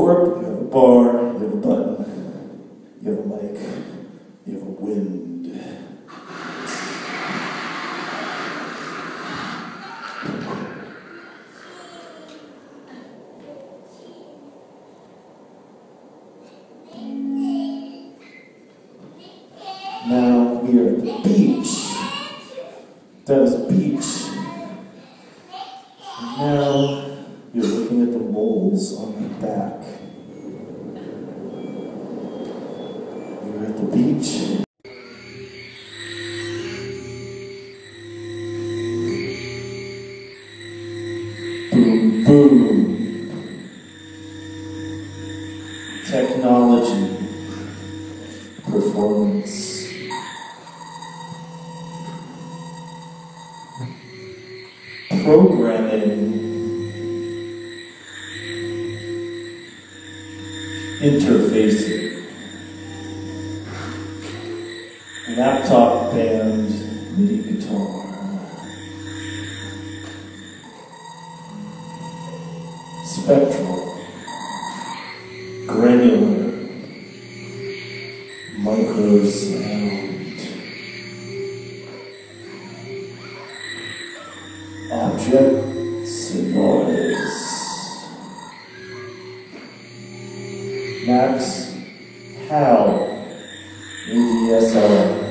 over it, you have a bar, you have a button, you have a mic, you have a wind. Now we are at the beach. That is beach. And now you're looking at the moles on the back. We're at the beach. Boom, boom. Technology. Performance. Programming. Interfacing. Laptop band MIDI guitar. Spectral. Granular. Micro sound. Object sonoris. Max How ADSR.